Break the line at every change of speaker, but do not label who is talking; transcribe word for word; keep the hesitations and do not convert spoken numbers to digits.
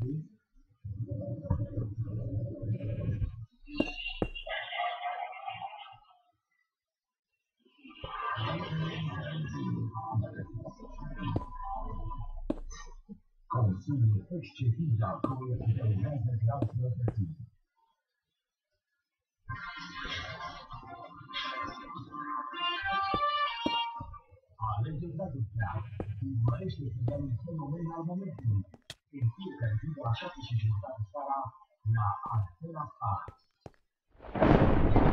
Consume excesiva come tendenza di alternativi. A leggendario piano, il maestro che dà un fenomeno al momento, e più che aiuta la sua fisicità sarà la Athena Star.